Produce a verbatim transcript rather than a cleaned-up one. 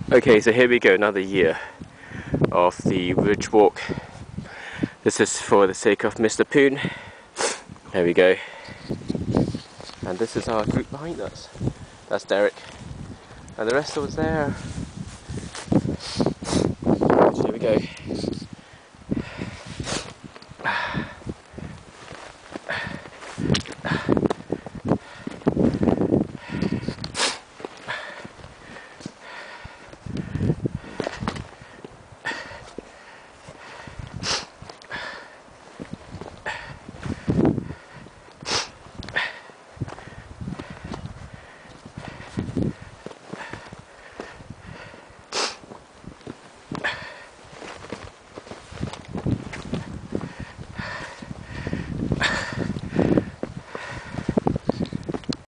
Okay, so here we go, another year of the Ridge Walk. This is for the sake of Mister Poon. There we go. And this is our group behind us. That's Derek. And the rest of us there. Here we go.